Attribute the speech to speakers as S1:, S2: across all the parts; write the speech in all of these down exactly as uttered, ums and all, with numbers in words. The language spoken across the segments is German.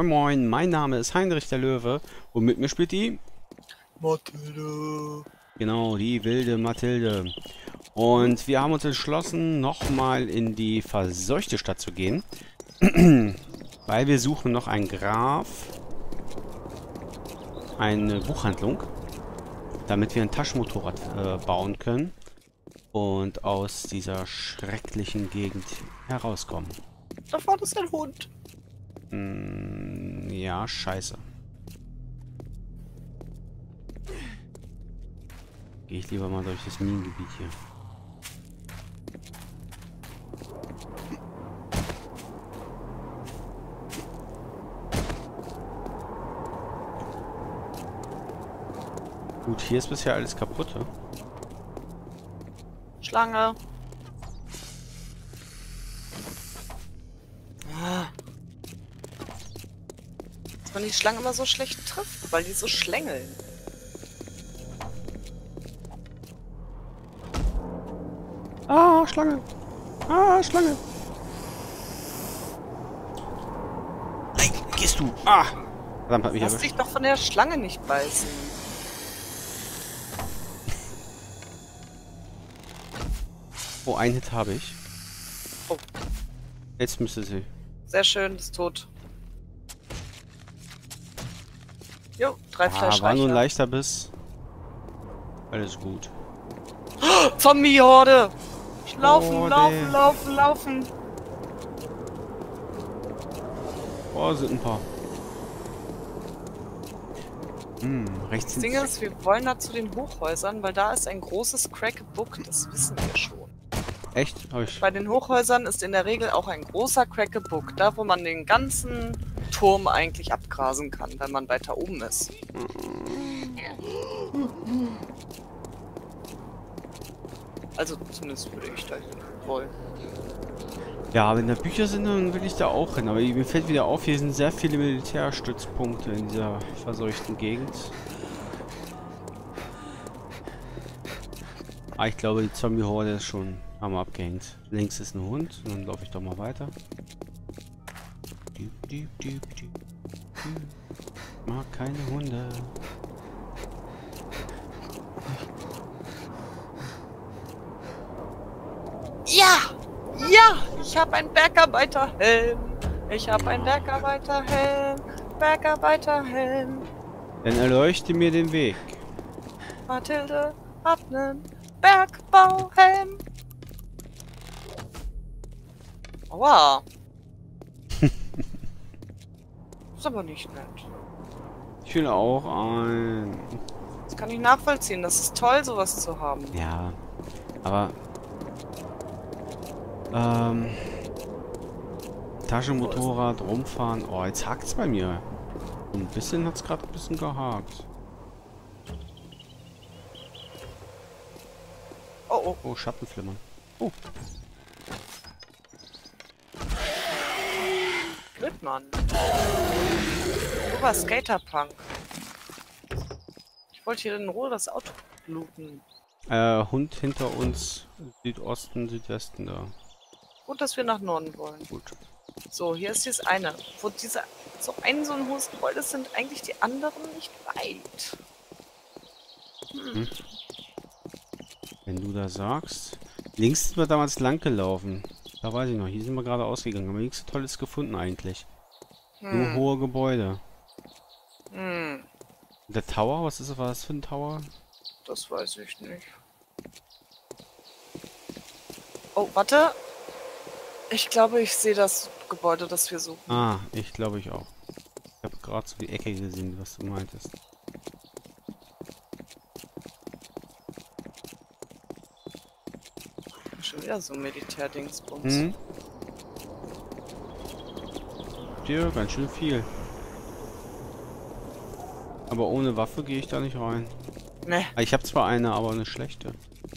S1: Moin Moin, mein Name ist Heinrich der Löwe und mit mir spielt die...
S2: Mathilde.
S1: Genau, die wilde Mathilde. Und wir haben uns entschlossen, nochmal in die verseuchte Stadt zu gehen. Weil wir suchen noch einen Graf, eine Buchhandlung, damit wir ein Taschenmotorrad äh, bauen können und aus dieser schrecklichen Gegend herauskommen.
S2: Da war das ein Hund.
S1: Mm, ja, scheiße. Gehe ich lieber mal durch das Minengebiet hier. Gut, hier ist bisher alles kaputt. Ja?
S2: Schlange. Ah. Dass man die Schlange immer so schlecht trifft, weil die so schlängeln.
S1: Ah, Schlange! Ah, Schlange! Nein, gehst du! Ah! Verdammt, hat mich
S2: Lass
S1: erwischt.
S2: dich doch von der Schlange nicht beißen.
S1: Oh, einen Hit habe ich.
S2: Oh.
S1: Jetzt müsste sie.
S2: Sehr schön, ist tot. Jo, drei
S1: Ah, war nur ein
S2: Fleischreicher.
S1: leichter Biss. Alles gut.
S2: Zombie-Horde! Laufen,
S1: Horde.
S2: laufen, laufen, laufen.
S1: Oh, sind ein paar. Hm, rechts
S2: Das
S1: sind...
S2: Ding ist, wir wollen da zu den Hochhäusern, weil da ist ein großes Crack-a-Book, das wissen wir schon.
S1: Echt? Hab ich...
S2: Bei den Hochhäusern ist in der Regel auch ein großer Crack-a-Book, da wo man den ganzen Turm eigentlich abgrasen kann, wenn man weiter oben ist. Also zumindest würde ich da hin wollen.
S1: Ja, wenn da Bücher sind, dann will ich da auch hin. Aber mir fällt wieder auf, hier sind sehr viele Militärstützpunkte in dieser verseuchten Gegend. Ah, ich glaube, die Zombie-Horde ist schon... haben wir abgehängt. Links ist ein Hund. Und dann laufe ich doch mal weiter. Düb, düb, düb, düb, düb. Mag keine Hunde.
S2: Ja! Ja! Ich habe einen Bergarbeiterhelm! Ich habe einen Bergarbeiterhelm! Bergarbeiterhelm!
S1: Dann erleuchte mir den Weg.
S2: Mathilde hat einen Bergbauhelm! Aua! Ist aber nicht nett.
S1: Ich will auch ein...
S2: Das kann ich nachvollziehen. Das ist toll, sowas zu haben.
S1: Ja, aber... Ähm... Taschenmotorrad, rumfahren. Oh, jetzt hakt's bei mir. Ein bisschen hat's gerade ein bisschen gehakt.
S2: Oh, oh.
S1: Oh, Schattenflimmern. Oh.
S2: Blödmann. Super Skaterpunk. Ich wollte hier in Ruhe das Auto looten.
S1: Äh, Hund hinter uns. Südosten, Südwesten da.
S2: Gut, dass wir nach Norden wollen.
S1: Gut.
S2: So, hier ist dieses eine. Wo diese so ein so ein hohes Gebäude ist, sind eigentlich die anderen nicht weit. Hm.
S1: Hm. Wenn du da sagst. Links sind wir damals lang gelaufen. Da weiß ich noch. Hier sind wir gerade ausgegangen. Aber nichts Tolles gefunden eigentlich.
S2: Hm.
S1: Nur hohe Gebäude.
S2: Hm.
S1: Der Tower? Was ist was das für ein Tower?
S2: Das weiß ich nicht. Oh, warte. Ich glaube, ich sehe das Gebäude, das wir suchen.
S1: Ah, ich glaube ich auch. Ich habe gerade so die Ecke gesehen, was du meintest.
S2: Schon wieder so ein Militärdingsbums.
S1: Hm? Dir ganz schön viel. Aber ohne Waffe gehe ich da nicht rein.
S2: Ne.
S1: Ich habe zwar eine, aber eine schlechte.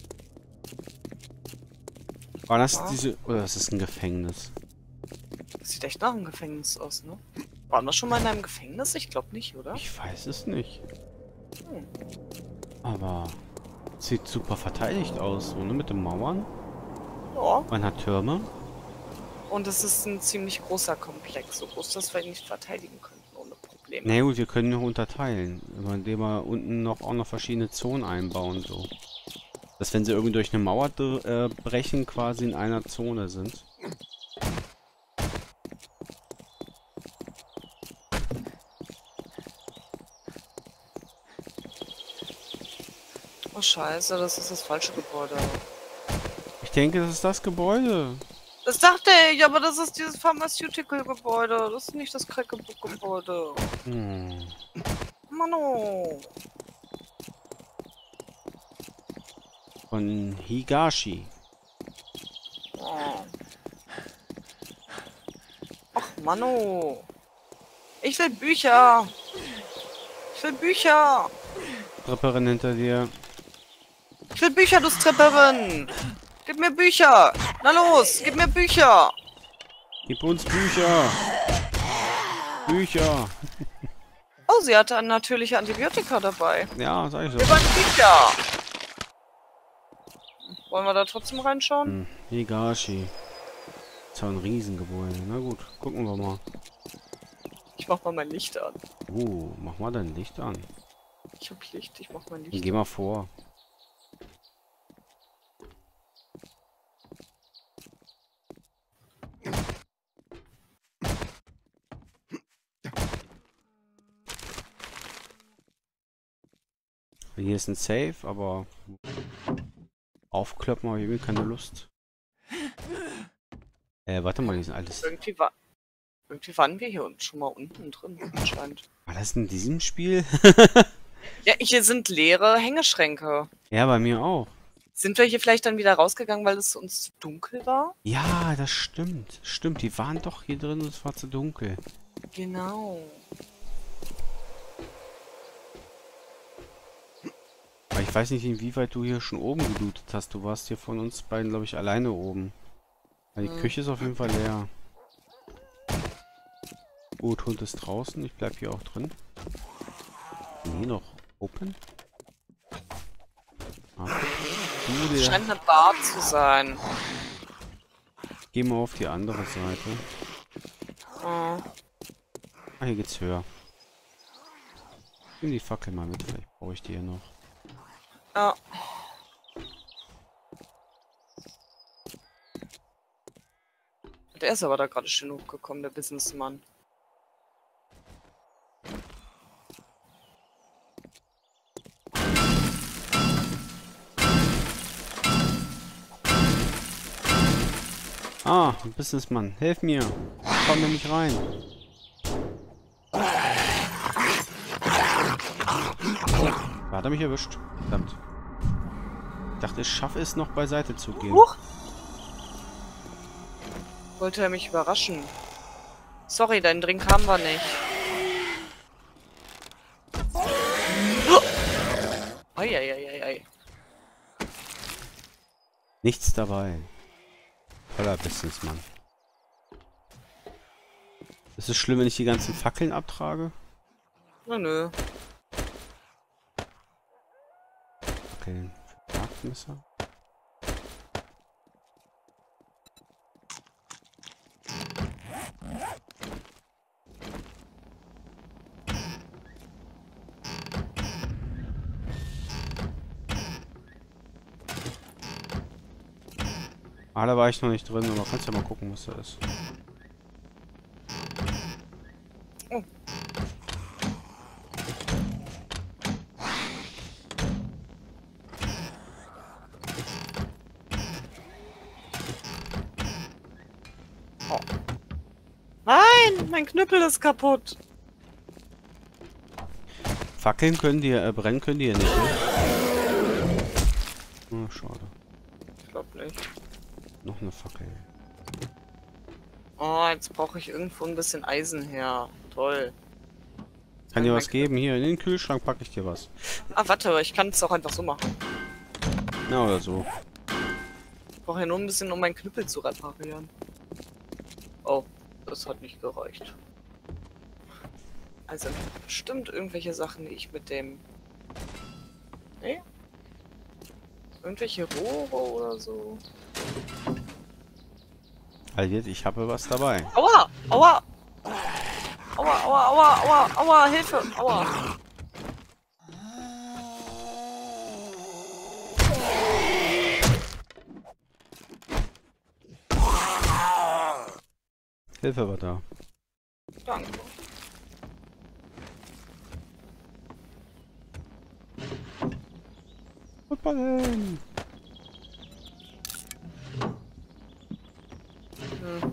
S1: War das
S2: Ja.
S1: diese... Oder ist das ein Gefängnis?
S2: Das sieht echt nach einem Gefängnis aus, ne? Waren wir schon mal in einem Gefängnis? Ich glaube nicht, oder?
S1: Ich weiß es nicht.
S2: Hm.
S1: Aber... Sieht super verteidigt aus, so, ne? Mit den Mauern.
S2: Ja.
S1: Man hat Türme.
S2: Und es ist ein ziemlich großer Komplex, so groß, dass wir ihn nicht verteidigen können. Problem.
S1: Na gut, wir können noch unterteilen, indem wir unten noch auch noch verschiedene Zonen einbauen, so. Dass wenn sie irgendwie durch eine Mauer äh, brechen, quasi in einer Zone sind.
S2: Oh scheiße, das ist das falsche Gebäude.
S1: Ich denke, das ist das Gebäude.
S2: Das dachte ich, aber das ist dieses Pharmaceutical-Gebäude. Das ist nicht das Crackebook-Gebäude.
S1: Hm.
S2: Mano.
S1: Von Higashi.
S2: Oh. Ach, Mano. Ich will Bücher. Ich will Bücher.
S1: Tripperin hinter dir.
S2: Ich will Bücher, du Stripperin. Gib mir Bücher. Na los, gib mir Bücher.
S1: Gib uns Bücher. Bücher.
S2: Oh, sie hatte ein natürliche Antibiotika dabei.
S1: Ja, sag ich so.
S2: Wir wollen Bücher. Wollen wir da trotzdem reinschauen?
S1: Hm. Higashi. Das ist ja ein Riesengebäude. Na gut, gucken wir mal.
S2: Ich mach mal mein Licht an.
S1: Uh, mach mal dein Licht an.
S2: Ich hab Licht, ich mach mein Licht
S1: Geh mal vor. Hier ist ein Safe, aber aufkloppen habe ich irgendwie keine Lust. Äh, warte mal, die sind alles.
S2: Irgendwie, war, irgendwie waren wir hier unten schon mal unten drin, anscheinend.
S1: War das in diesem Spiel?
S2: Ja, hier sind leere Hängeschränke.
S1: Ja, bei mir auch.
S2: Sind wir hier vielleicht dann wieder rausgegangen, weil es uns zu dunkel war?
S1: Ja, das stimmt. Stimmt, die waren doch hier drin und es war zu dunkel.
S2: Genau.
S1: Aber ich weiß nicht, inwieweit du hier schon oben gelootet hast. Du warst hier von uns beiden, glaube ich, alleine oben. Die
S2: Hm.
S1: Küche ist auf jeden Fall leer. Gut, Hund ist draußen. Ich bleib hier auch drin. Nee, noch open? Ah, du,
S2: Es
S1: der.
S2: scheint eine Bar zu sein.
S1: Geh mal auf die andere Seite.
S2: Oh.
S1: Ah, hier geht's höher. Nimm die Fackel mal mit, vielleicht brauche ich die hier noch.
S2: Ja. Der ist aber da gerade schön hochgekommen, der Businessmann.
S1: Ah, ein Businessmann. Helf mir. Ich komm nämlich rein. Da hat er mich erwischt. Verdammt. Ich dachte, ich schaffe es noch beiseite zu gehen.
S2: Huch! Wollte er mich überraschen. Sorry, deinen Drink haben wir nicht. Eieieiei.
S1: Nichts dabei. Toller Businessmann. Ist es schlimm, wenn ich die ganzen Fackeln abtrage?
S2: Na nö.
S1: Fackeln für Jagdmesser. Ah, da war ich noch nicht drin, aber kannst ja mal gucken, was da ist.
S2: Oh. Oh. Nein, mein Knüppel ist kaputt.
S1: Fackeln können die, äh, brennen können die ja nicht, ne? Oh, schade.
S2: Ich glaub nicht.
S1: Noch eine Fackel.
S2: Oh, jetzt brauche ich irgendwo ein bisschen Eisen her. Toll.
S1: Kann dir
S2: Mein
S1: was geben? Hier, in den Kühlschrank packe ich dir was.
S2: Ah, warte, ich kann es auch einfach so machen.
S1: Na, oder so.
S2: Ich brauche ja nur ein bisschen, um meinen Knüppel zu reparieren. Oh, das hat nicht gereicht. Also bestimmt irgendwelche Sachen, die ich mit dem... Nee? Irgendwelche Rohre oder so?
S1: Halt jetzt, ich habe was dabei.
S2: Aua! Aua! Aua, aua, aua, aua, aua, Hilfe, aua.
S1: Hilfe war da.
S2: Danke.
S1: Footballen!
S2: Hm.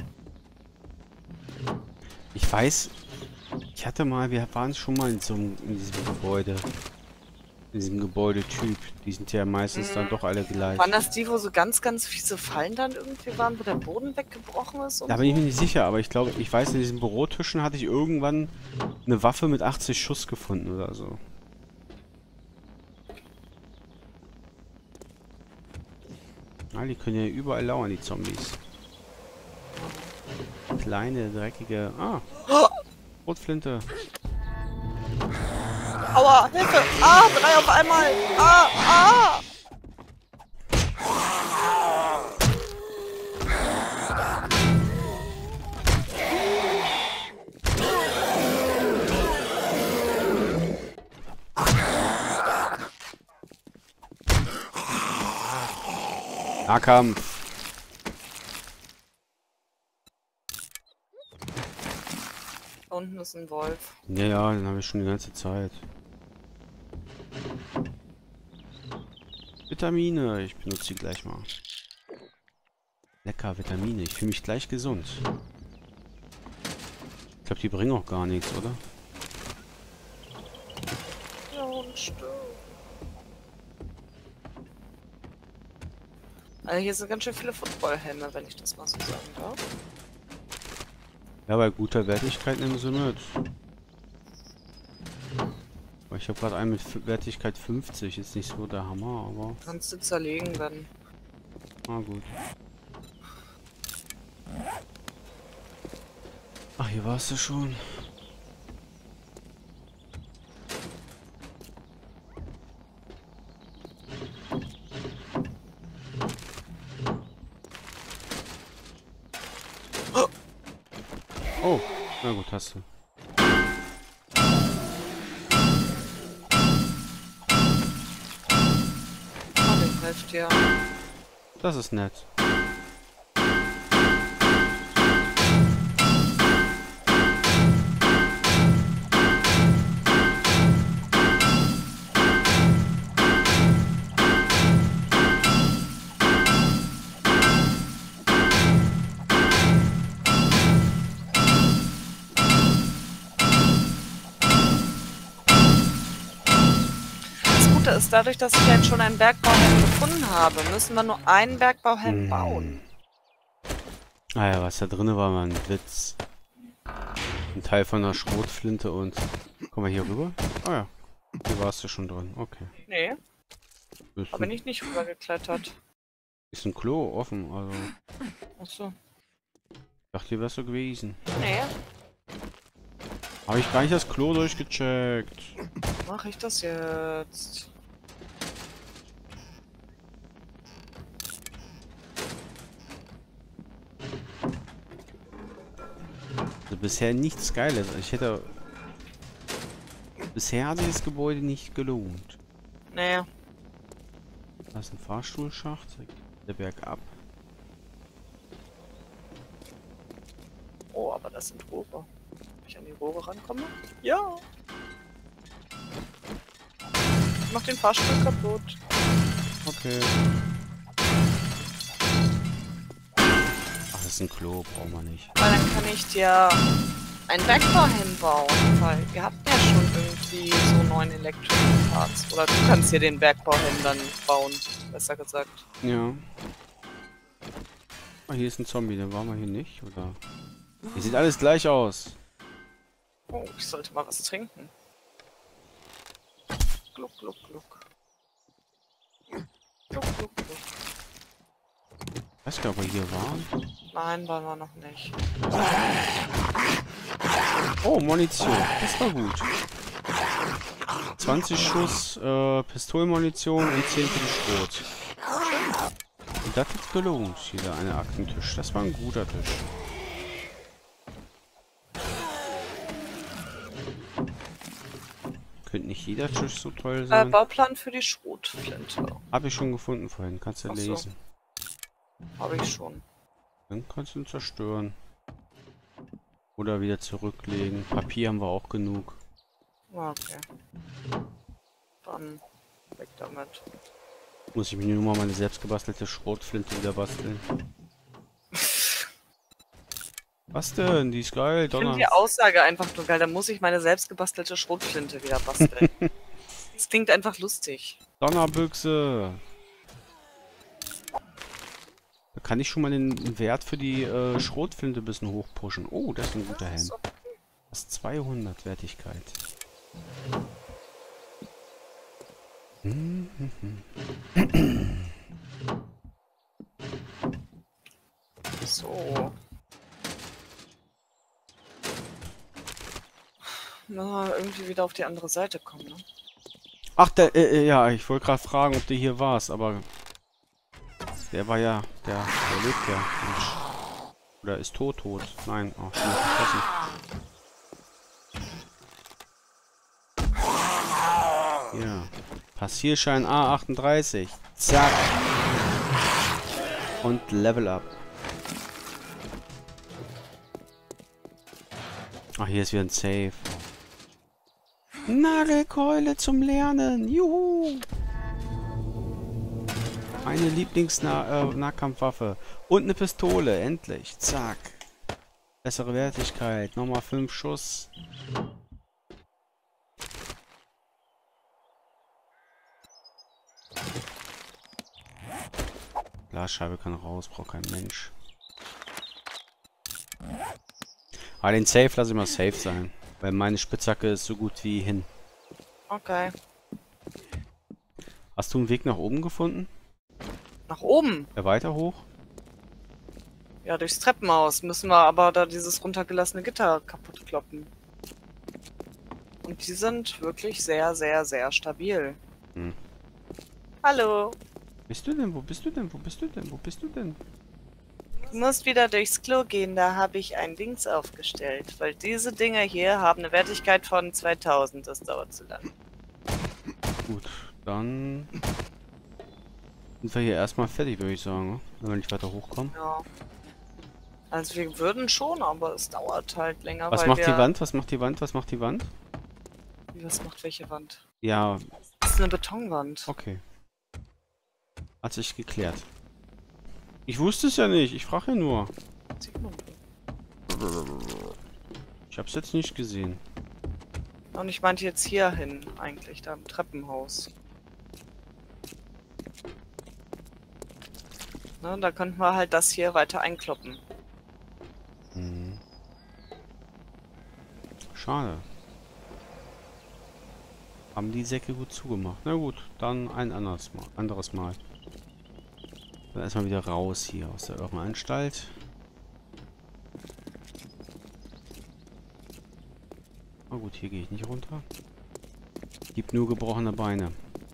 S1: Ich weiß, ich hatte mal, wir waren schon mal in so einem, in diesem Gebäude. In diesem Gebäudetyp. Die sind ja meistens
S2: Mhm.
S1: dann doch alle gleich.
S2: Waren das die, wo so ganz, ganz fiese Fallen dann irgendwie waren, wo der Boden weggebrochen ist und
S1: Da
S2: so?
S1: bin ich mir nicht sicher, aber ich glaube, ich weiß, in diesen Bürotischen hatte ich irgendwann eine Waffe mit achtzig Schuss gefunden oder so. Ah, die können ja überall lauern, die Zombies. Kleine, dreckige... Ah! Rotflinte.
S2: Aua, Hilfe! Ah, drei auf einmal! Ah, ah!
S1: Nahkampf.
S2: Da unten ist ein Wolf.
S1: Ja, ja, den habe ich schon die ganze Zeit. Vitamine. Ich benutze die gleich mal. Lecker, Vitamine. Ich fühle mich gleich gesund. Ich glaube, die bringen auch gar nichts, oder?
S2: Ja, und stimmt. Also hier sind ganz schön viele Footballhelme, wenn ich das mal so sagen darf.
S1: Ja, bei guter Wertigkeit nehmen sie mit. Aber ich habe gerade einen mit F Wertigkeit fünfzig. Ist nicht so der Hammer, aber...
S2: Kannst du zerlegen, dann.
S1: Ah, gut. Ach, hier warst du schon. Oh, na gut, hast du.
S2: Ah, den hilft ja.
S1: Das ist nett.
S2: Das ist dadurch, dass ich jetzt schon einen Bergbauhelm gefunden habe, müssen wir nur einen Bergbauhelm
S1: Hm.
S2: bauen.
S1: Ah ja, was da drin war, war ein Witz. Ein Teil von einer Schrotflinte und... Komm mal hier rüber. Ah ja, hier warst du schon drin. Okay.
S2: Nee,
S1: Ist
S2: da bin
S1: ein,
S2: ich nicht rübergeklettert.
S1: ist ein Klo offen, also...
S2: Achso.
S1: Ich dachte, hier wärst du gewesen.
S2: Nee,
S1: Habe ich gar nicht das Klo durchgecheckt.
S2: mache ich das jetzt.
S1: Also bisher nichts Geiles. Ich hätte... Bisher hat sich das Gebäude nicht gelohnt.
S2: Nee,
S1: Da ist ein Fahrstuhlschacht. Da geht der Berg ab.
S2: oh, aber das sind Rohre. Ob ich an die Rohre rankomme? Ja. Ich mach den Fahrstuhl kaputt.
S1: Okay. Ach, das ist ein Klo. Brauchen wir nicht.
S2: Weil dann kann ich dir einen Bergbauhelm bauen, weil ihr habt ja schon irgendwie so neun Electric Parts. Oder du kannst dir den Bergbauhelm dann bauen, besser gesagt.
S1: Ja. Ah, hier ist ein Zombie. Den waren wir hier nicht, oder? Hier sieht alles gleich aus.
S2: Oh, ich sollte mal was trinken. Gluck, gluck, gluck. Gluck, gluck, gluck.
S1: Ich weiß gar nicht, ob wir hier waren.
S2: Nein, waren wir noch nicht.
S1: Oh, Munition. Das war gut. zwanzig Schuss äh, Pistolenmunition und zehn für die Schrot. Und das hat gelohnt. Hier eine Aktentisch. Das war ein guter Tisch. nicht jeder Tisch so toll
S2: Äh,
S1: sein.
S2: Bauplan für die Schrotflinte.
S1: Habe ich schon gefunden vorhin. Kannst du
S2: Ach so.
S1: lesen.
S2: Habe ich schon.
S1: Dann kannst du ihn zerstören. Oder wieder zurücklegen. Papier haben wir auch genug.
S2: Ah, okay. Dann weg damit.
S1: Muss ich mir nur mal meine selbstgebastelte Schrotflinte wieder basteln. Was denn? Die ist geil.
S2: Ich finde
S1: Donner.
S2: die Aussage einfach nur geil. Da muss ich meine selbstgebastelte Schrotflinte wieder basteln. Das klingt einfach lustig.
S1: Donnerbüchse. Da kann ich schon mal den Wert für die äh, Schrotflinte ein bisschen hochpushen. Oh, das ist ein guter Helm.
S2: So.
S1: Das ist zweihundert Wertigkeit.
S2: So. Na, irgendwie wieder auf die andere Seite kommen, ne?
S1: Ach, der, äh, äh, ja, ich wollte gerade fragen, ob du hier warst, aber der war ja, der, der lebt ja. Mensch. Oder ist tot, tot. Nein, oh, schon vergessen. Ja. Passierschein A achtunddreißig. Zack. Und Level Up. Ach, hier ist wieder ein Save. Nagelkeule zum Lernen. Juhu. Meine Lieblings-Nahkampfwaffe. Und eine Pistole. Endlich. Zack. Bessere Wertigkeit. Nochmal fünf Schuss. Glasscheibe kann raus. Braucht kein Mensch. Aber den Safe lasse ich mal safe sein. Weil meine Spitzhacke ist so gut wie hin.
S2: Okay.
S1: Hast du einen Weg nach oben gefunden?
S2: Nach oben?
S1: Ja, weiter hoch?
S2: Ja, durchs Treppenhaus müssen wir aber da dieses runtergelassene Gitter kaputt kloppen. Und die sind wirklich sehr, sehr, sehr stabil.
S1: Hm.
S2: Hallo.
S1: Bist du denn? Wo bist du denn? Wo bist du denn? Wo bist du denn?
S2: Du musst wieder durchs Klo gehen, da habe ich ein Dings aufgestellt. Weil diese Dinger hier haben eine Wertigkeit von zweitausend, das dauert zu lang.
S1: Gut, dann sind wir hier erstmal fertig, würde ich sagen, ne? Wenn wir nicht weiter hochkommen.
S2: Ja. Also wir würden schon, aber es dauert halt länger,
S1: Was
S2: weil
S1: macht
S2: wir...
S1: die Wand? Was macht die Wand? Was macht die Wand?
S2: Was macht welche Wand?
S1: Ja,
S2: Das ist eine Betonwand.
S1: okay. Hat sich geklärt. Ich wusste es ja nicht, ich frage ja nur.
S2: Sieht man.
S1: Ich hab's jetzt nicht gesehen.
S2: Und ich meinte jetzt hier hin, eigentlich, da im Treppenhaus. Ne, da könnten wir halt das hier weiter einkloppen.
S1: Hm. Schade. Haben die Säcke gut zugemacht. Na gut, dann ein anderes Mal. Anderes Mal. Dann erstmal wieder raus hier aus der Irrenanstalt. Na gut, hier gehe ich nicht runter. Gibt nur gebrochene Beine.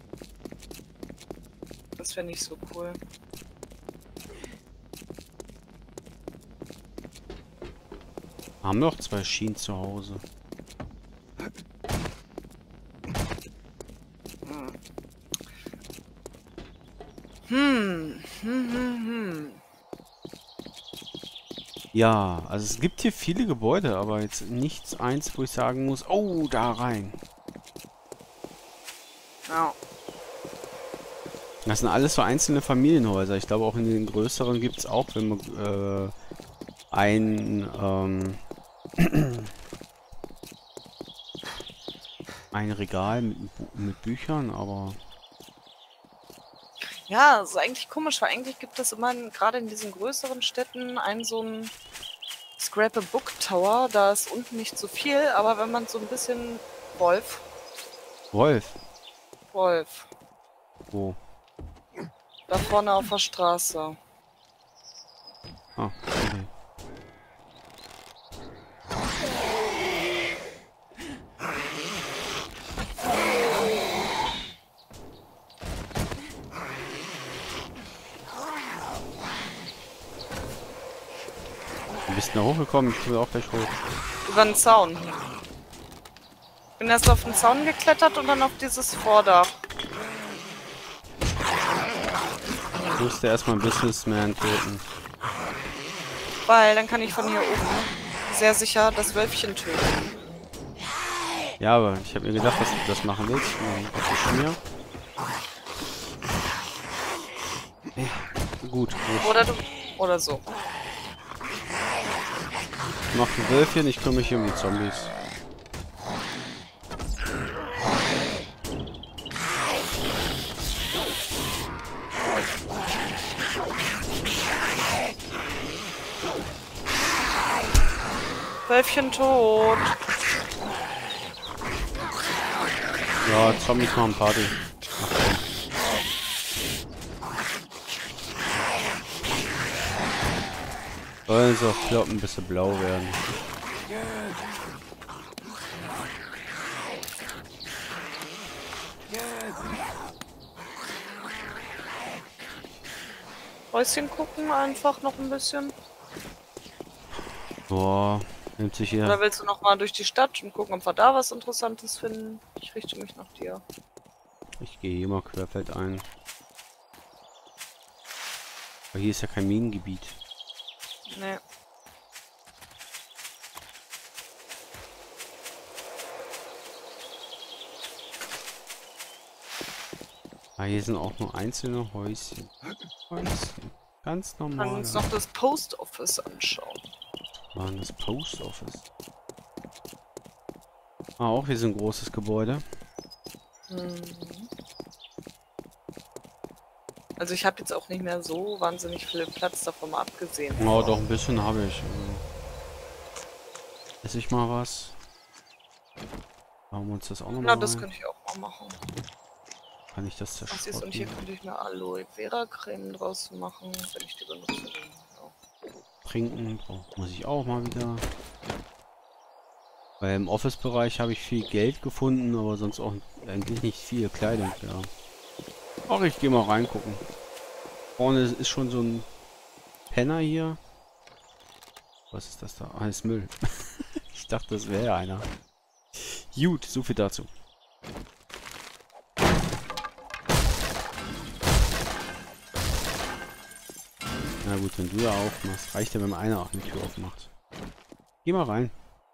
S2: Das wäre nicht so cool.
S1: Haben noch zwei Schienen zu Hause.
S2: Hm, hm, hm, hm.
S1: Ja, also es gibt hier viele Gebäude, aber jetzt nichts eins, wo ich sagen muss, oh, da rein.
S2: Ja.
S1: Das sind alles so einzelne Familienhäuser. Ich glaube, auch in den größeren gibt es auch, wenn man äh, ein, ähm, ein Regal mit, Bu- mit Büchern, aber
S2: Ja, das ist eigentlich komisch, weil eigentlich gibt es immer, gerade in diesen größeren Städten, einen so einen Scrap-a-Book Tower. Da ist unten nicht so viel, aber wenn man so ein bisschen... Wolf.
S1: Wolf.
S2: Wolf.
S1: Wo?
S2: Da vorne auf der Straße.
S1: Ah, okay. Du bist da hochgekommen, ich bin auch gleich hoch.
S2: Über den Zaun. bin erst auf den Zaun geklettert und dann auf dieses Vordach.
S1: Ich musste erstmal einen Businessman töten.
S2: Weil dann kann ich von hier oben sehr sicher das Wölfchen töten.
S1: Ja, aber ich habe mir gedacht, dass du das machen willst. Was ist mir? Ja, gut, gut.
S2: Oder du. Oder so.
S1: Ich mach ein Wölfchen, ich kümmere mich um die Zombies.
S2: Wölfchen tot.
S1: Ja, Zombies machen Party. Sollen sie auch kloppen, bis sie blau werden.
S2: Häuschen gucken einfach noch ein bisschen.
S1: Boah, nimmt sich hier.
S2: Oder willst du noch mal durch die Stadt und gucken, ob wir da was Interessantes finden? Ich richte mich nach dir.
S1: Ich gehe hier mal querfeldein. Aber hier ist ja kein Minengebiet.
S2: Nee.
S1: Ah, hier sind auch nur einzelne Häuschen. Häuschen. Ganz
S2: Wir
S1: normal.
S2: können uns noch das Post Office anschauen.
S1: Mann, das Post Office. Ah, auch hier ist ein großes Gebäude.
S2: Mhm. Also ich habe jetzt auch nicht mehr so wahnsinnig viel Platz davon mal abgesehen.
S1: Ja, doch ein bisschen habe ich. Also. Esse ich mal was. Machen wir uns das auch nochmal.
S2: Na, das könnte ich auch mal machen.
S1: Kann ich das
S2: Ach, siehst du, und
S1: zerschrotten?
S2: hier könnte ich mir Aloe Vera Creme draus machen, wenn ich die benutze. Ja.
S1: Trinken oh, muss ich auch mal wieder. Weil im Office-Bereich habe ich viel Geld gefunden, aber sonst auch eigentlich nicht viel Kleidung, ja. Ach, ich gehe mal reingucken. Vorne ist schon so ein Penner hier. Was ist das da? Ah, ist Müll. Ich dachte, das wäre einer. Gut, so viel dazu. Na gut, wenn du da aufmachst. Reicht ja, wenn einer auch eine Tür aufmacht. Geh mal rein.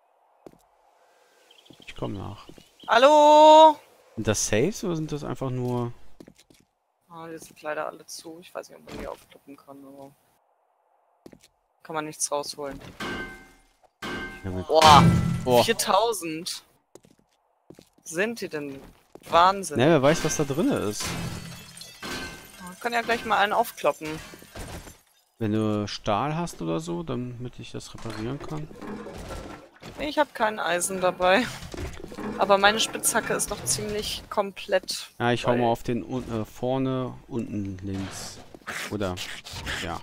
S1: Ich komme nach.
S2: Hallo?
S1: Sind das Saves oder sind das einfach nur...
S2: Ah, die sind leider alle zu. Ich weiß nicht, ob man die aufkloppen kann, aber... Kann man nichts rausholen.
S1: Ja, mit...
S2: Boah,
S1: Boah.
S2: viertausend. Sind die denn? Wahnsinn.
S1: Ne, wer weiß, was da drin ist.
S2: Man kann ja gleich mal einen aufkloppen.
S1: Wenn du Stahl hast oder so, damit ich das reparieren kann.
S2: Nee, ich habe kein Eisen dabei. Aber meine Spitzhacke ist noch ziemlich komplett.
S1: Ja, ich hau
S2: weil-
S1: mal auf den äh, vorne, unten links. Oder, ja.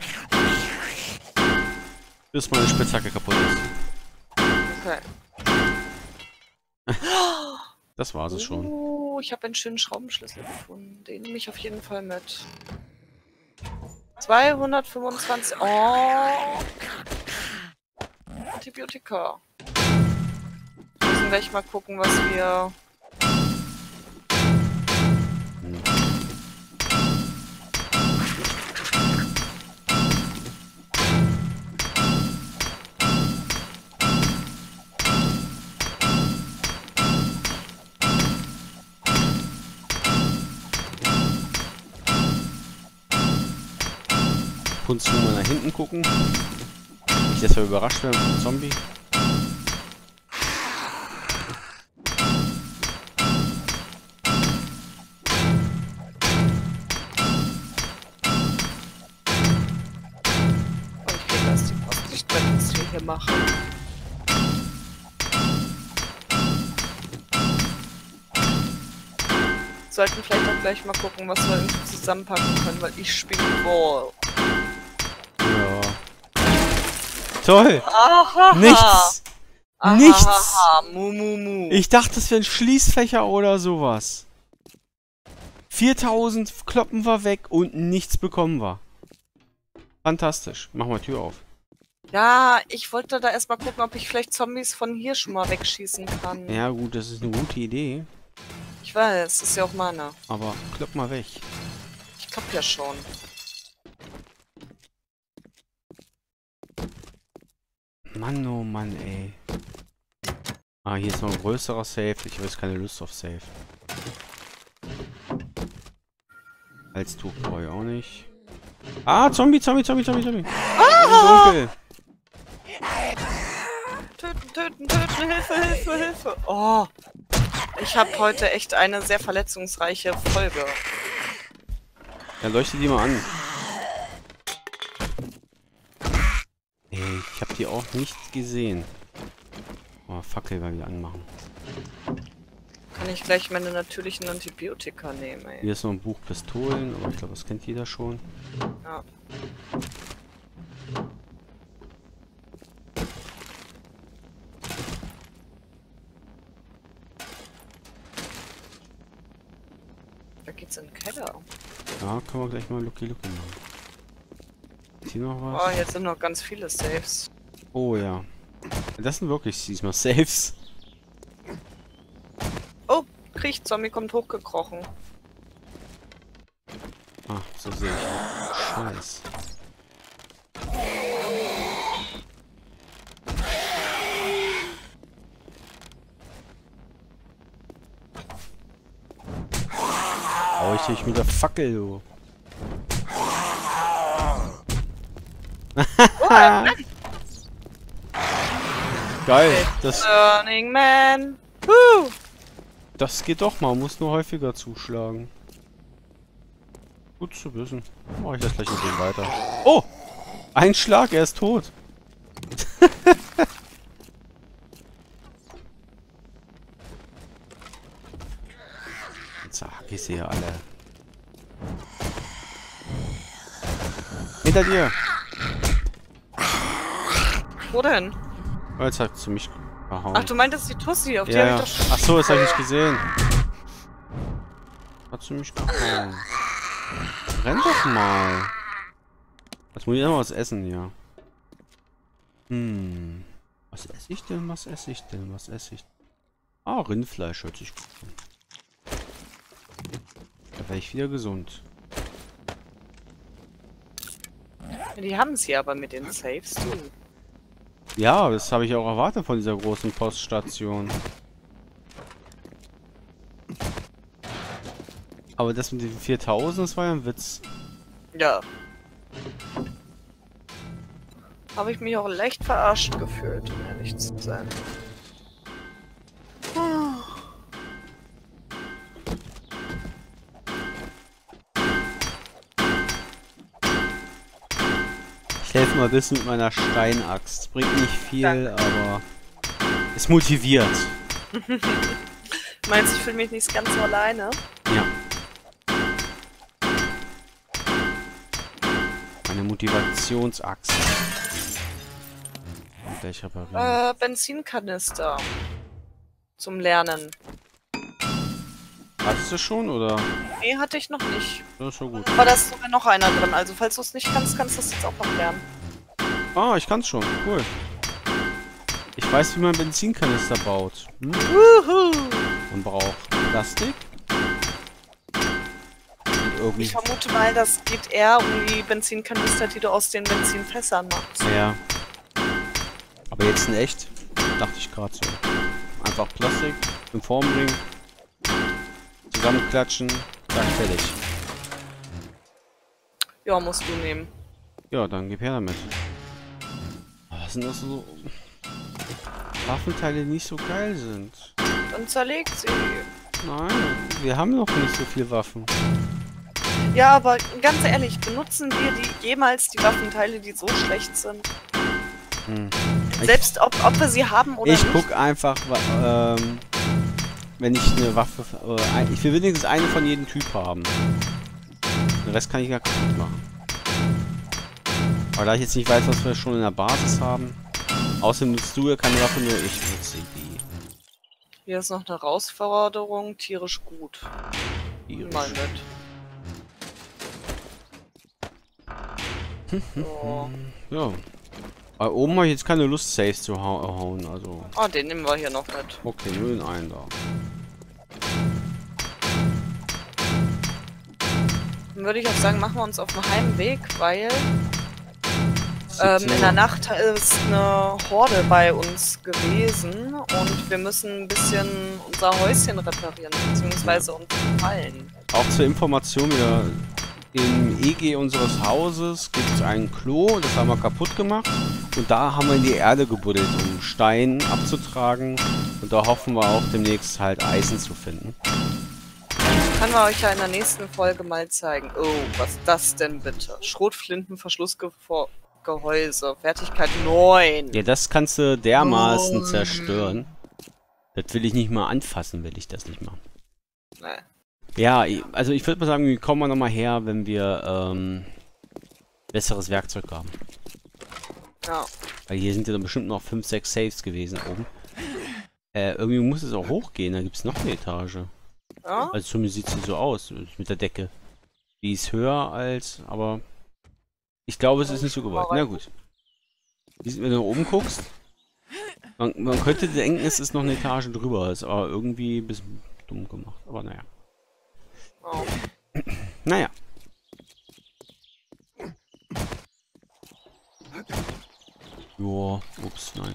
S1: Bis meine Spitzhacke kaputt ist.
S2: Okay.
S1: Das war's es schon.
S2: Oh, ich habe einen schönen Schraubenschlüssel gefunden. Den nehme ich auf jeden Fall mit. zweihundertfünfundzwanzig. Oh. Antibiotika. Wir müssen gleich mal gucken, was wir...
S1: Hm. Kunst nur mal nach hinten gucken. Nicht, dass wir überrascht werden vom Zombie.
S2: Und ich will, dass die Post nicht mehr, was wir hier machen. Sollten vielleicht auch gleich mal gucken, was wir irgendwie zusammenpacken können, weil ich spiele Ball.
S1: Ja. Toll!
S2: Aha!
S1: Nichts!
S2: Aha,
S1: Nichts!
S2: Aha, mu, mu, mu.
S1: Ich dachte, das wären Schließfächer oder sowas. viertausend kloppen wir weg und nichts bekommen wir. Fantastisch. Machen wir Tür auf.
S2: Ja, ich wollte da erstmal gucken, ob ich vielleicht Zombies von hier schon mal wegschießen kann.
S1: Ja gut, das ist eine gute Idee.
S2: Ich weiß, ist ja auch meine.
S1: Aber klopp mal weg.
S2: Ich glaub ja schon.
S1: Mann, oh Mann, ey. Ah, hier ist noch ein größerer Safe. Ich habe jetzt keine Lust auf Safe. Als Tuch brauche ich auch nicht. Ah, Zombie, Zombie, Zombie, Zombie, Zombie. Ah! Im Dunkel.
S2: Töten, töten, töten, Hilfe, Hilfe, Hilfe. Oh, ich habe heute echt eine sehr verletzungsreiche Folge.
S1: Ja, leuchte die mal an. Ey, ich habe die auch nicht gesehen. Oh, Fackel mal wieder anmachen.
S2: Kann ich gleich meine natürlichen Antibiotika nehmen, ey.
S1: Hier ist noch ein Buch Pistolen, aber ich glaube, das kennt jeder schon.
S2: Ja. Da geht's in den Keller.
S1: Ja, können wir gleich mal Lucky Lucky machen. Ist hier noch
S2: Oh,
S1: was?
S2: jetzt sind noch ganz viele Saves.
S1: Oh ja. Das sind wirklich diesmal Saves.
S2: Oh, Kriechzombie kommt hochgekrochen.
S1: Ah, so sehe ich. Scheiß. Hau ich dich mit der Fackel, du. Geil, das,
S2: Burning Man. Woo!
S1: das geht doch mal, muss nur häufiger zuschlagen. Gut zu wissen. Mach ich das gleich mit dem weiter. Oh! Ein Schlag, er ist tot. Zack, ich sehe alle. Hinter dir!
S2: Wo denn?
S1: Oh, jetzt hat sie mich gehauen.
S2: Ach, du meintest die Tussi, auf die
S1: ja,
S2: hab
S1: ja.
S2: ich doch schon...
S1: Ach so, das habe ich nicht gesehen. Hat sie mich gehauen. Renn doch mal. Jetzt muss ich noch was essen, ja. Hm. Was esse ich denn? Was esse ich denn? Was esse ich? Ah, Rindfleisch hört sich gut an. Da wäre ich wieder gesund.
S2: Die haben sie aber mit den Saves, du.
S1: Ja, das habe ich auch erwartet von dieser großen Poststation. Aber das mit den viertausend, das war ja ein Witz.
S2: Ja. Habe ich mich auch leicht verarscht gefühlt, um ehrlich zu sein.
S1: Ich helfe mal ein bisschen mit meiner Steinaxt. Bringt nicht viel,
S2: Danke.
S1: aber es motiviert.
S2: Meinst du, ich fühle mich nicht ganz so alleine?
S1: Ja. Eine Motivationsaxt. Und gleich reparieren.
S2: Äh, Benzinkanister. Zum Lernen.
S1: Hattest du schon, oder?
S2: Nee, hatte ich noch nicht.
S1: Das ist schon gut.
S2: Aber da ist sogar noch einer drin. Also falls du es nicht kannst, kannst du es jetzt auch noch lernen.
S1: Ah, ich kann's schon. Cool. Ich weiß, wie man Benzinkanister baut. Hm?
S2: Wuhu!
S1: Man braucht Plastik. Und irgendwie...
S2: Ich vermute mal, das geht eher um die Benzinkanister, die du aus den Benzinfässern machst.
S1: Ja. Aber jetzt in echt? Dachte ich gerade so. Einfach Plastik in Form bringen. Zusammenklatschen. Zack, fertig.
S2: Ja, musst du nehmen.
S1: Ja, dann gib her damit. Was sind das so... Waffenteile, die nicht so geil sind?
S2: Dann zerlegt sie.
S1: Nein, wir haben noch nicht so viel Waffen.
S2: Ja, aber ganz ehrlich, benutzen wir die jemals die Waffenteile, die so schlecht sind?
S1: Hm.
S2: Selbst ob, ob wir sie haben oder
S1: Ich
S2: nicht.
S1: guck einfach, wa- ähm, wenn ich eine Waffe... Äh, ein, ich will wenigstens eine von jedem Typ haben. Den Rest kann ich ja kaputt machen. Aber da ich jetzt nicht weiß, was wir schon in der Basis haben... Außerdem nutzt du ja keine Waffe, nur ich nutze die.
S2: Hier ist noch eine Herausforderung, tierisch gut.
S1: Tierisch.
S2: Mal mit. So.
S1: Ja. Aber oben habe ich jetzt keine Lust, Saves zu hau hauen, also...
S2: Oh, den nehmen wir hier noch mit.
S1: Okay, nur den einen da.
S2: Dann würde ich auch sagen, machen wir uns auf den Heimweg, weil ähm, in der Nacht ist eine Horde bei uns gewesen und wir müssen ein bisschen unser Häuschen reparieren, beziehungsweise uns fallen.
S1: Auch zur Information wieder, im E G unseres Hauses gibt es ein Klo, das haben wir kaputt gemacht und da haben wir in die Erde gebuddelt, um Stein abzutragen und da hoffen wir auch demnächst halt Eisen zu finden.
S2: Können wir euch ja in der nächsten Folge mal zeigen. Oh, was ist das denn bitte? Schrotflintenverschlussgehäuse, Fertigkeit neun.
S1: Ja, das kannst du dermaßen
S2: oh.
S1: zerstören. Das will ich nicht mal anfassen, will ich das nicht machen.
S2: Nee.
S1: Ja, also ich würde mal sagen, wir kommen nochmal her, wenn wir ähm, besseres Werkzeug haben.
S2: Ja.
S1: Weil hier sind ja dann bestimmt noch fünf, sechs Saves gewesen oben. Äh, irgendwie muss es auch hochgehen, da gibt es noch eine Etage.
S2: Ja?
S1: Also zumindest sieht sie so aus, mit der Decke. Die ist höher als, aber ich glaube, es ist nicht so gewollt. Na gut. Wenn du nach oben guckst, man, man könnte denken, es ist noch eine Etage drüber, ist aber irgendwie ein bisschen dumm gemacht. Aber naja.
S2: Oh.
S1: Naja. Joa, ups, nein.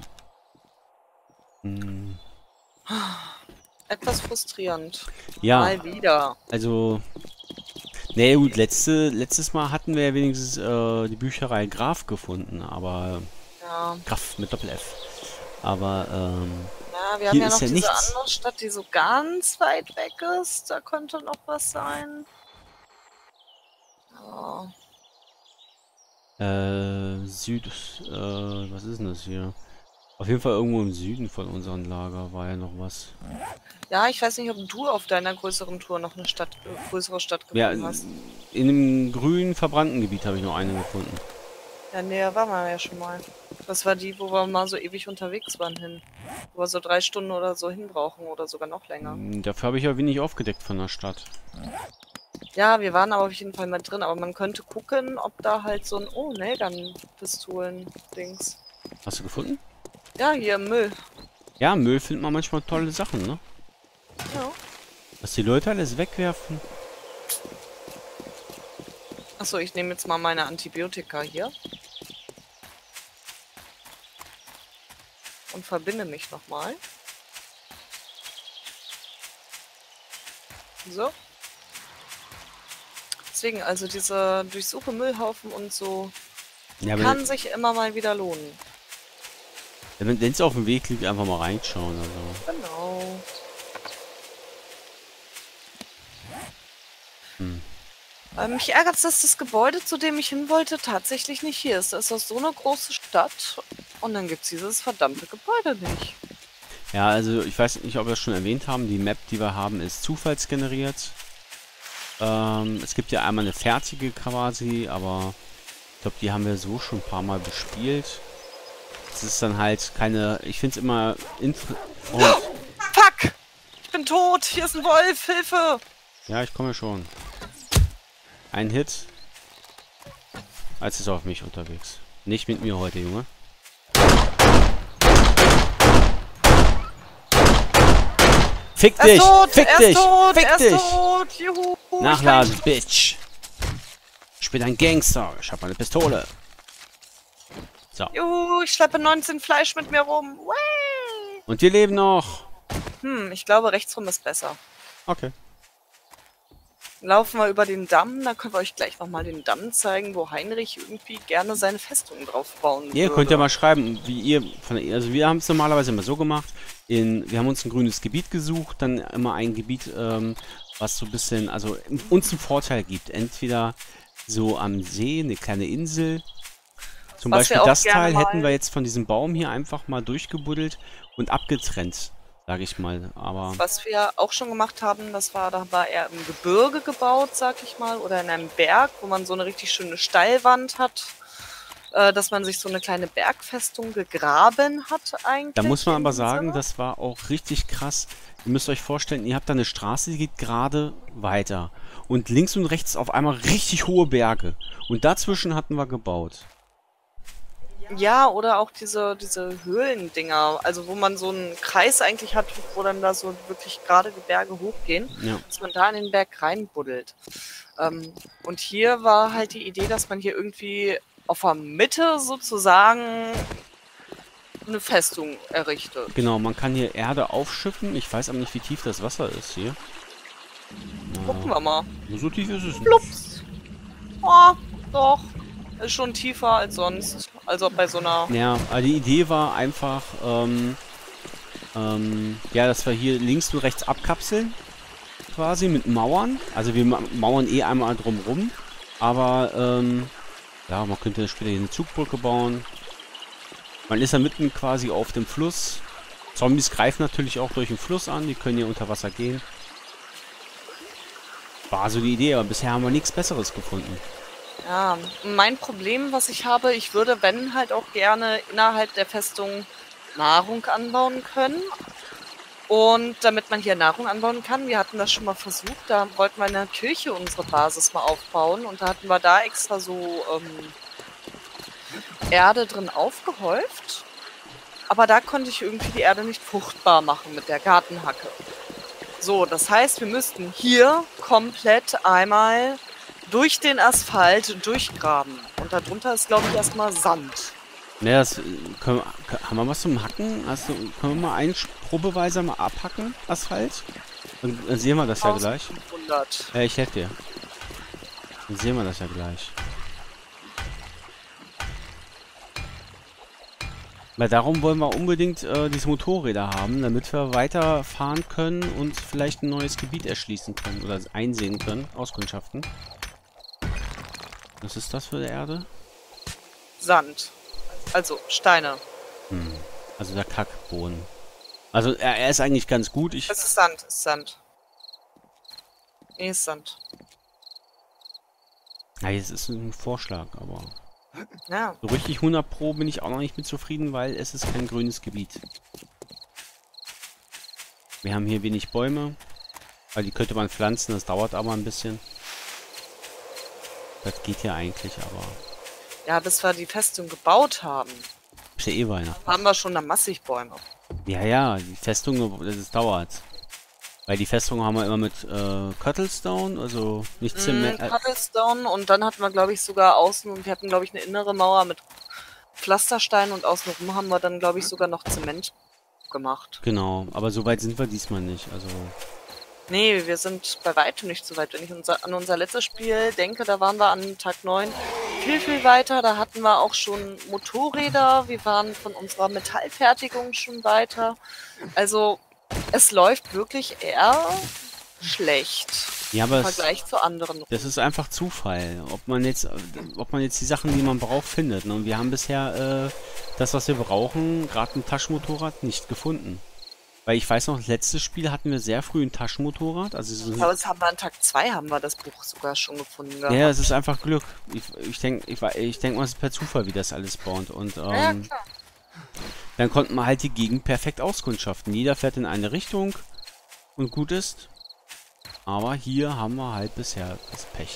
S1: Hm.
S2: Etwas frustrierend.
S1: Ja.
S2: Mal wieder.
S1: Also, nee, gut, letzte, letztes Mal hatten wir ja wenigstens äh, die Bücherei Graf gefunden, aber...
S2: Ja.
S1: Graf mit Doppel-F. Aber, ähm...
S2: Ja, wir haben
S1: hier
S2: ja
S1: ist
S2: noch
S1: ja
S2: diese
S1: nichts.
S2: andere Stadt, die so ganz weit weg ist. Da könnte noch was sein. Oh.
S1: Äh, Süd... Äh, was ist denn das hier? Auf jeden Fall irgendwo im Süden von unserem Lager war ja noch was.
S2: Ja, ich weiß nicht, ob du auf deiner größeren Tour noch eine Stadt, äh, größere Stadt gefunden
S1: Ja,
S2: hast.
S1: in dem grünen verbrannten Gebiet habe ich noch eine gefunden.
S2: Ja, näher waren wir ja schon mal. Das war die, wo wir mal so ewig unterwegs waren hin. Wo wir so drei Stunden oder so hin brauchen oder sogar noch länger.
S1: Hm, Dafür habe ich ja wenig aufgedeckt von der Stadt.
S2: Ja, wir waren aber auf jeden Fall mal drin, aber man könnte gucken, ob da halt so ein, oh, Nailgun-Pistolen-Dings.
S1: Hast du gefunden?
S2: Ja, hier im Müll.
S1: Ja, Müll findet man manchmal tolle Sachen, ne?
S2: Ja.
S1: Was die Leute alles wegwerfen.
S2: Achso, ich nehme jetzt mal meine Antibiotika hier. Und verbinde mich nochmal. So. Deswegen, also diese Durchsuche Müllhaufen und so
S1: Ja,
S2: kann sich immer mal wieder lohnen.
S1: wenn es auf dem Weg liegt, einfach mal reinschauen. Also.
S2: Genau.
S1: Hm.
S2: Ähm, mich ärgert es, dass das Gebäude, zu dem ich hin wollte, tatsächlich nicht hier ist. Das ist aus so einer großen Stadt und dann gibt es dieses verdammte Gebäude nicht.
S1: Ja, also ich weiß nicht, ob wir es schon erwähnt haben. Die Map, die wir haben, ist zufallsgeneriert. Ähm, es gibt ja einmal eine fertige quasi, aber ich glaube, die haben wir so schon ein paar Mal bespielt. Es ist dann halt keine... Ich finde es immer... Oh.
S2: Fuck! Ich bin tot! Hier ist ein Wolf! Hilfe!
S1: Ja, ich komme schon. Ein Hit. Als ist er auf mich unterwegs. Nicht mit mir heute, Junge. Fick dich!
S2: Tot,
S1: Fick dich!
S2: tot,
S1: Fick dich!
S2: Tot, juhu,
S1: Nachladen, Bitch! Ich bin ein Gangster. Ich habe eine Pistole. So.
S2: Juhu, ich schleppe neunzehn Fleisch mit mir rum. Whee!
S1: Und wir leben noch.
S2: Hm, ich glaube, rechtsrum ist besser.
S1: Okay.
S2: Laufen wir über den Damm, dann können wir euch gleich nochmal den Damm zeigen, wo Heinrich irgendwie gerne seine Festung drauf bauen würde.
S1: Ihr könnt ja mal schreiben, wie ihr... Von der, also wir haben es normalerweise immer so gemacht. In, wir haben uns ein grünes Gebiet gesucht, dann immer ein Gebiet, ähm, was so ein bisschen... Also uns einen Vorteil gibt. Entweder so am See, eine kleine Insel. Zum
S2: Was
S1: Beispiel
S2: wir auch
S1: das
S2: gerne
S1: Teil
S2: mal-
S1: hätten wir jetzt von diesem Baum hier einfach mal durchgebuddelt und abgetrennt, sage ich mal. Aber
S2: Was wir auch schon gemacht haben, das war, da war er im Gebirge gebaut, sag ich mal, oder in einem Berg, wo man so eine richtig schöne Steilwand hat, äh, dass man sich so eine kleine Bergfestung gegraben hat eigentlich.
S1: da muss man
S2: in
S1: aber
S2: dem
S1: sagen,
S2: Sinne.
S1: das war auch richtig krass. Ihr müsst euch vorstellen, ihr habt da eine Straße, die geht gerade weiter. Und links und rechts auf einmal richtig hohe Berge. Und dazwischen hatten wir gebaut.
S2: Ja, oder auch diese, diese Höhlendinger, also wo man so einen Kreis eigentlich hat, wo dann da so wirklich gerade die Berge hochgehen,
S1: Ja.
S2: dass man da in den Berg reinbuddelt. Ähm, und hier war halt die Idee, dass man hier irgendwie auf der Mitte sozusagen eine Festung errichtet.
S1: Genau, man kann hier Erde aufschiffen. Ich weiß aber nicht, wie tief das Wasser ist hier.
S2: Gucken wir mal.
S1: So tief ist es nicht.
S2: Plups. Oh, doch. Ist schon tiefer als sonst. Also bei so einer...
S1: Ja, aber die Idee war einfach, ähm, ähm, ja, dass wir hier links und rechts abkapseln. Quasi mit Mauern. Also wir ma mauern eh einmal drumrum. Aber, ähm, ja, man könnte später hier eine Zugbrücke bauen. Man ist da mitten quasi auf dem Fluss. Zombies greifen natürlich auch durch den Fluss an. Die können hier unter Wasser gehen. War so die Idee, aber bisher haben wir nichts Besseres gefunden.
S2: Ja, mein Problem, was ich habe, ich würde, wenn, halt auch gerne innerhalb der Festung Nahrung anbauen können. Und damit man hier Nahrung anbauen kann, wir hatten das schon mal versucht, da wollten wir in der Kirche unsere Basis mal aufbauen. Und da hatten wir da extra so ähm, Erde drin aufgehäuft. Aber da konnte ich irgendwie die Erde nicht fruchtbar machen mit der Gartenhacke. So, das heißt, wir müssten hier komplett einmal durch den Asphalt durchgraben. Und darunter ist, glaube ich, erstmal Sand.
S1: Naja, das, können, haben wir was zum Hacken? Also, können wir mal einen probeweise mal abhacken, Asphalt? Dann, dann sehen wir das ja gleich.
S2: fünfhundert.
S1: Ja, ich helfe dir. Dann sehen wir das ja gleich. Weil darum wollen wir unbedingt äh, diese Motorräder haben, damit wir weiterfahren können und vielleicht ein neues Gebiet erschließen können oder einsehen können, Auskundschaften. Was ist das für eine Erde?
S2: Sand. Also Steine.
S1: Hm. Also der Kackboden. Also er, er ist eigentlich ganz gut. Ich
S2: Das ist Sand, ist Sand. Nee, ist Sand.
S1: ja, jetzt ist ein Vorschlag, aber
S2: Ja.
S1: so richtig hundert Pro bin ich auch noch nicht mit zufrieden, weil es ist kein grünes Gebiet. Wir haben hier wenig Bäume, weil die könnte man pflanzen, das dauert aber ein bisschen. Das geht ja eigentlich, aber
S2: Ja, bis wir die Festung gebaut haben,
S1: ist ja eh Weihnachten.
S2: haben wir schon da massig Bäume.
S1: Ja, ja, die Festung, das, das dauert. Weil die Festung haben wir immer mit äh, Cuttlestone, also nicht Zement.
S2: Mm,
S1: Äh,
S2: Cobblestone und dann hatten wir, glaube ich, sogar außen, und wir hatten, glaube ich, eine innere Mauer mit Pflasterstein und außenrum haben wir dann, glaube ich, sogar noch Zement gemacht.
S1: genau, aber so weit sind wir diesmal nicht. Also
S2: Nee, wir sind bei weitem nicht so weit. Wenn ich unser, an unser letztes Spiel denke, da waren wir an Tag neun viel, viel weiter. Da hatten wir auch schon Motorräder. Wir waren von unserer Metallfertigung schon weiter. Also es läuft wirklich eher schlecht
S1: ja, aber
S2: im
S1: es,
S2: Vergleich zu anderen.
S1: das ist einfach Zufall, ob man jetzt, ob man jetzt die Sachen, die man braucht, findet. Ne? Und wir haben bisher äh, das, was wir brauchen, gerade ein Taschenmotorrad, nicht gefunden. Weil ich weiß noch, das letzte Spiel hatten wir sehr früh ein Taschenmotorrad. Also so
S2: Aber das haben wir an Tag zwei haben wir das Buch sogar schon gefunden. Gehabt.
S1: ja, es ist einfach Glück. Ich, ich denke, ich, ich denk mal, es ist per Zufall, wie das alles spawnt. Und ähm,
S2: Ja, klar.
S1: dann konnten wir halt die Gegend perfekt auskundschaften. Jeder fährt in eine Richtung und gut ist. Aber hier haben wir halt bisher das Pech.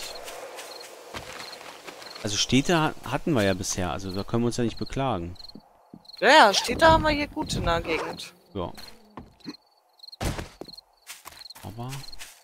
S1: Also Städte hatten wir ja bisher, also da können wir uns ja nicht beklagen.
S2: Ja, ja, steht da haben wir hier gut in der Gegend.
S1: Ja. Aber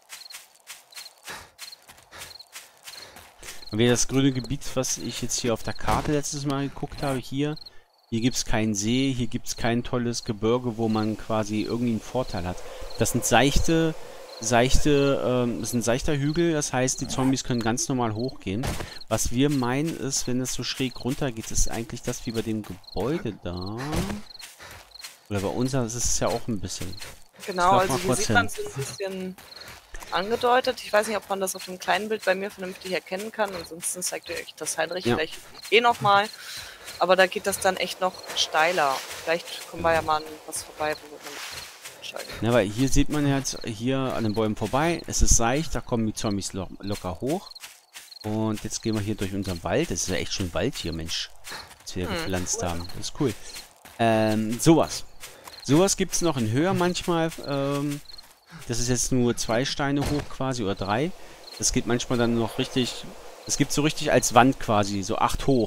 S1: wie das grüne Gebiet, was ich jetzt hier auf der Karte letztes Mal geguckt habe, hier, hier gibt es keinen See, hier gibt es kein tolles Gebirge, wo man quasi irgendwie einen Vorteil hat. Das sind seichte, seichte, ähm, das ist ein seichter Hügel, das heißt, die Zombies können ganz normal hochgehen. Was wir meinen ist, wenn es so schräg runter geht, ist eigentlich das wie bei dem Gebäude da. Oder bei uns, das ist es ja auch ein bisschen.
S2: Genau,
S1: Lauf
S2: also
S1: mal
S2: hier
S1: kurz
S2: sieht
S1: hin.
S2: man es ein bisschen angedeutet. Ich weiß nicht, ob man das auf dem kleinen Bild bei mir vernünftig erkennen kann. Ansonsten zeigt euch das Heinrich
S1: Ja.
S2: vielleicht eh nochmal. Aber da geht das dann echt noch steiler. Vielleicht kommen wir ja mal an was vorbei, wo wir dann entscheiden.
S1: Ja, weil hier sieht man jetzt hier an den Bäumen vorbei. Es ist seicht, da kommen die Zombies lo locker hoch. Und jetzt gehen wir hier durch unseren Wald. Das ist ja echt schon Wald hier, Mensch. Was wir
S2: Hm,
S1: gepflanzt haben. Das ist cool. Ähm, sowas. Sowas gibt es noch in höher manchmal. Ähm, das ist jetzt nur zwei Steine hoch quasi oder drei. Das geht manchmal dann noch richtig. Das gibt so richtig als Wand quasi, so acht hoch.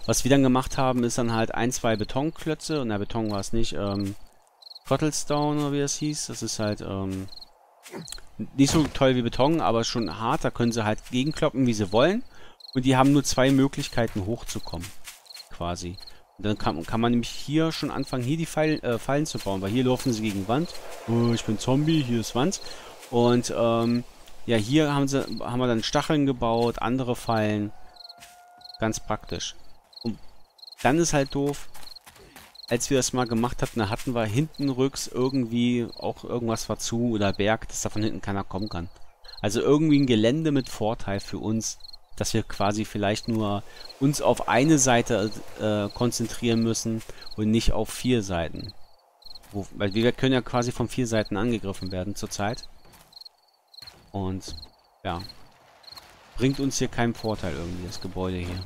S1: Was wir dann gemacht haben, ist dann halt ein, zwei Betonklötze, und der Beton war es nicht, ähm, Cottlestone oder wie das hieß. Das ist halt, ähm, nicht so toll wie Beton, aber schon hart. Da können sie halt gegenkloppen, wie sie wollen. Und die haben nur zwei Möglichkeiten hochzukommen, quasi. Und dann kann, kann man nämlich hier schon anfangen, hier die Pfeil, äh, Fallen zu bauen, weil hier laufen sie gegen Wand. Oh, ich bin Zombie, hier ist Wand. Und ähm, ja, hier haben, sie, haben wir dann Stacheln gebaut, andere Fallen. Ganz praktisch. Und dann ist halt doof, als wir das mal gemacht hatten, da hatten wir hinten rücks irgendwie auch irgendwas war zu oder Berg, dass da von hinten keiner kommen kann. Also irgendwie ein Gelände mit Vorteil für uns, dass wir quasi vielleicht nur uns auf eine Seite äh, konzentrieren müssen und nicht auf vier Seiten. Wo, weil wir können ja quasi von vier Seiten angegriffen werden zurzeit. Und ja, bringt uns hier keinen Vorteil irgendwie, das Gebäude hier.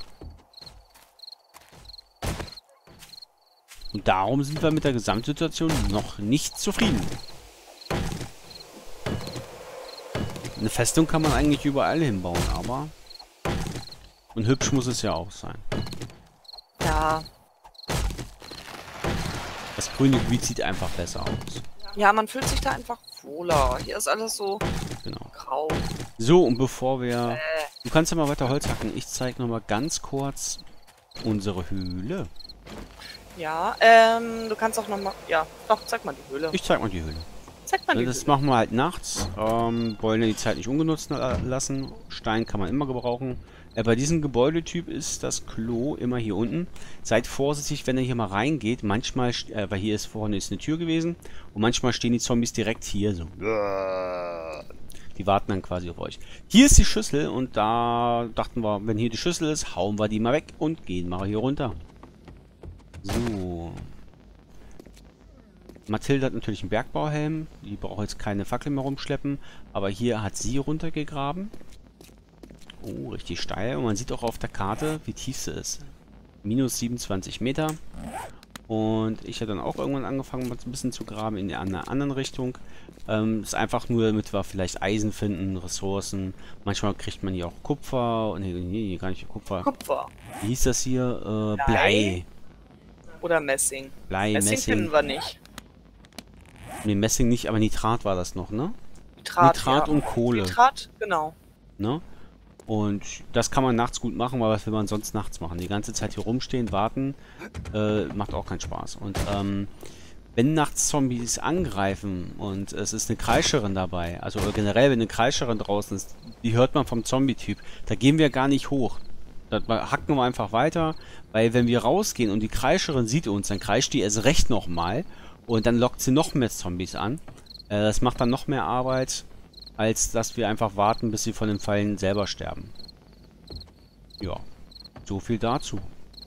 S1: Und darum sind wir mit der Gesamtsituation noch nicht zufrieden. Eine Festung kann man eigentlich überall hinbauen, aber... Und hübsch muss es ja auch sein.
S2: Ja.
S1: Das grüne Gebiet sieht einfach besser aus.
S2: Ja, man fühlt sich da einfach wohler. Hier ist alles so
S1: Genau.
S2: grau.
S1: So, und bevor wir...
S2: Äh.
S1: Du kannst ja mal weiter Holz hacken. Ich zeige nochmal ganz kurz unsere Höhle.
S2: Ja, ähm, du kannst auch nochmal... Ja, doch, zeig mal die Höhle.
S1: Ich zeig mal die Höhle.
S2: Zeig mal die
S1: Das
S2: Höhle.
S1: machen wir halt nachts. Ähm, wollen ja die Zeit nicht ungenutzt lassen. Stein kann man immer gebrauchen. Äh, bei diesem Gebäudetyp ist das Klo immer hier unten. Seid vorsichtig, wenn ihr hier mal reingeht. Manchmal, äh, weil hier ist vorne ist eine Tür gewesen. Und manchmal stehen die Zombies direkt hier so. Die warten dann quasi auf euch. Hier ist die Schüssel und da dachten wir, wenn hier die Schüssel ist, hauen wir die mal weg und gehen mal hier runter. So. Mathilde hat natürlich einen Bergbauhelm. Die braucht jetzt keine Fackel mehr rumschleppen. Aber hier hat sie runtergegraben. Oh, richtig steil. Und man sieht auch auf der Karte, wie tief sie ist. Minus siebenundzwanzig Meter. Und ich habe dann auch irgendwann angefangen, ein bisschen zu graben in einer anderen Richtung. Ähm, ist einfach nur, damit wir vielleicht Eisen finden, Ressourcen. Manchmal kriegt man hier auch Kupfer. Nee, nee, gar nicht Kupfer.
S2: Kupfer.
S1: Wie hieß das hier? Äh,
S2: Blei.
S1: Blei.
S2: Oder Messing.
S1: Blei,
S2: Messing,
S1: Messing.
S2: finden wir nicht.
S1: Nee, Messing nicht, aber Nitrat war das noch, ne?
S2: Nitrat,
S1: Nitrat
S2: ja.
S1: und Kohle.
S2: Nitrat, genau.
S1: Ne? Und das kann man nachts gut machen, weil was will man sonst nachts machen? Die ganze Zeit hier rumstehen, warten, äh, macht auch keinen Spaß. Und ähm, wenn nachts Zombies angreifen und es ist eine Kreischerin dabei, also generell, wenn eine Kreischerin draußen ist, die hört man vom Zombie-Typ, da gehen wir gar nicht hoch. Da hacken wir einfach weiter, weil wenn wir rausgehen und die Kreischerin sieht uns, dann kreischt die erst recht nochmal und dann lockt sie noch mehr Zombies an. Äh, das macht dann noch mehr Arbeit, als dass wir einfach warten, bis sie von den Pfeilen selber sterben. Ja, so viel dazu.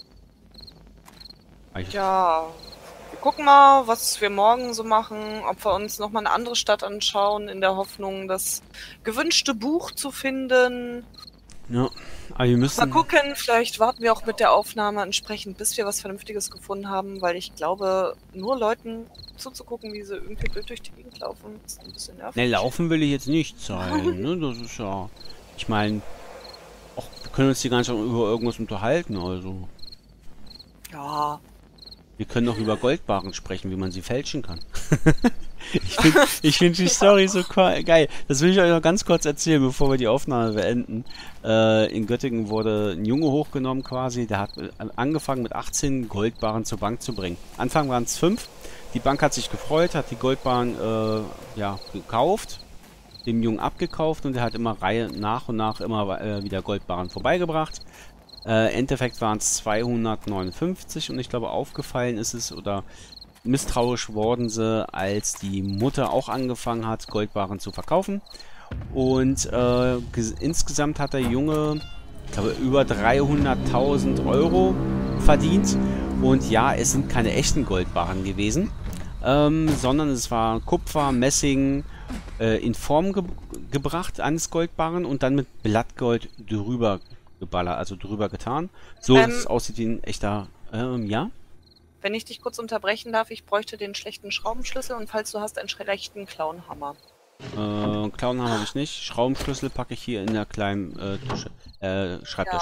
S1: Ich
S2: Ja, wir gucken mal, was wir morgen so machen, ob wir uns nochmal eine andere Stadt anschauen, in der Hoffnung, das gewünschte Buch zu finden.
S1: Ja, aber wir müssen...
S2: Mal gucken, vielleicht warten wir auch mit der Aufnahme entsprechend, bis wir was Vernünftiges gefunden haben, weil ich glaube, nur Leuten zuzugucken, wie sie irgendwie blöd durch die Gegend laufen, ist ein bisschen nervig.
S1: Ne, laufen will ich jetzt nicht zeigen, ne? Das ist ja... Ich meine... Wir können uns hier gar nicht über irgendwas unterhalten, also...
S2: Ja.
S1: Wir können auch über Goldbarren sprechen, wie man sie fälschen kann. ich finde ich find die Story so geil. Das will ich euch noch ganz kurz erzählen, bevor wir die Aufnahme beenden. Äh, in Göttingen wurde ein Junge hochgenommen quasi. Der hat angefangen mit achtzehn Goldbarren zur Bank zu bringen. Anfang waren es fünf. Die Bank hat sich gefreut, hat die Goldbarren äh, ja, gekauft, dem Jungen abgekauft und er hat immer Reihe nach und nach immer äh, wieder Goldbarren vorbeigebracht. Äh, Im Endeffekt waren es zweihundertneunundfünfzig und ich glaube aufgefallen ist es oder misstrauisch wurden sie, als die Mutter auch angefangen hat, Goldbarren zu verkaufen. Und äh, insgesamt hat der Junge, ich glaube, über dreihunderttausend Euro verdient. Und ja, es sind keine echten Goldbarren gewesen, ähm, sondern es war Kupfer, Messing äh, in Form ge gebracht eines Goldbarren und dann mit Blattgold drüber geballert, also drüber getan. So,
S2: Ähm,
S1: dass es aussieht wie ein echter, ähm, ja?
S2: Wenn ich dich kurz unterbrechen darf, ich bräuchte den schlechten Schraubenschlüssel und falls du hast, einen schlechten Clownhammer.
S1: Äh, Clownhammer habe ich nicht. Schraubenschlüssel packe ich hier in der kleinen äh, Tische, äh, Schreibtisch.
S2: Ja.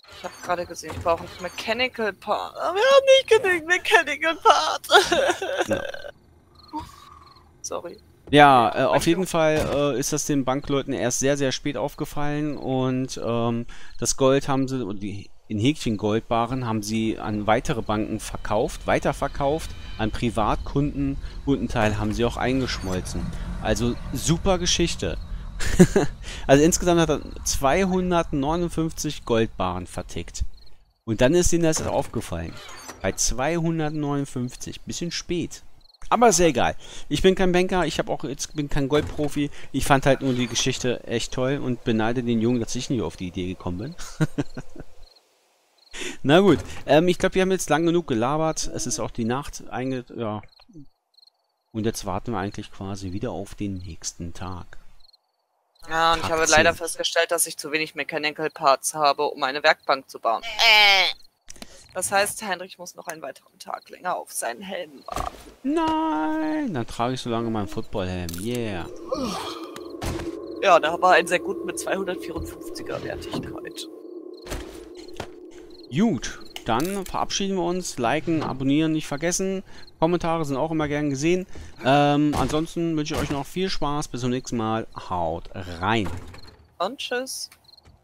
S2: Ich habe gerade gesehen, ich brauche einen Mechanical Part. Aber wir haben nicht genügend Mechanical Part.
S1: Ja.
S2: Sorry.
S1: Ja, äh, auf jeden Fall äh, ist das den Bankleuten erst sehr, sehr spät aufgefallen und ähm, das Gold haben sie, und die in Häkchen Goldbarren haben sie an weitere Banken verkauft, weiterverkauft, an Privatkunden und einen Teil haben sie auch eingeschmolzen. Also super Geschichte. Also insgesamt hat er zweihundertneunundfünfzig Goldbarren vertickt. Und dann ist ihnen das aufgefallen. Bei zweihundertneunundfünfzig. Bisschen spät. Aber ist ja egal. Ich bin kein Banker, ich habe auch jetzt bin kein Goldprofi. Ich fand halt nur die Geschichte echt toll und beneide den Jungen, dass ich nicht auf die Idee gekommen bin. Na gut, ähm, ich glaube, wir haben jetzt lang genug gelabert. Es ist auch die Nacht einge... Ja. Und jetzt warten wir eigentlich quasi wieder auf den nächsten Tag.
S2: Ja, und ich habe leider festgestellt, dass ich zu wenig Mechanical Parts habe, um eine Werkbank zu bauen. Das heißt, Heinrich muss noch einen weiteren Tag länger auf seinen Helm warten.
S1: Nein, dann trage ich so lange meinen Footballhelm. Yeah.
S2: Ja, der war ein sehr gut mit zweihundertvierundfünfziger Wertigkeit.
S1: Gut, dann verabschieden wir uns. Liken, abonnieren nicht vergessen. Kommentare sind auch immer gern gesehen. Ähm, ansonsten wünsche ich euch noch viel Spaß. Bis zum nächsten Mal. Haut rein.
S2: Und tschüss.